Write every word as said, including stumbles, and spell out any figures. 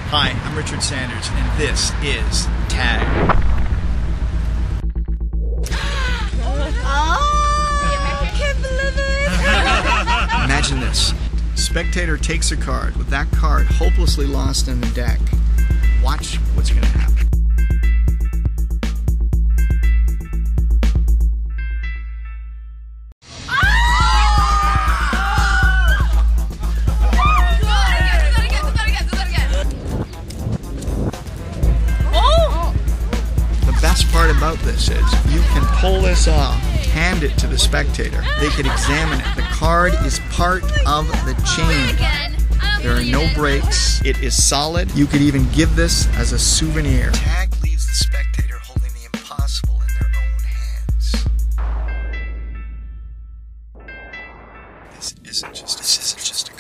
Hi, I'm Richard Sanders, and this is Tag. Oh, I can't believe it! Imagine this. Spectator takes a card, with that card hopelessly lost in the deck. Watch what's going to happen. The best part about this is you can pull this off, hand it to the spectator. They can examine it. The card is part of the chain. There are no breaks. It is solid. You could even give this as a souvenir. Tag leaves the spectator holding the impossible in their own hands. This isn't just, this isn't just a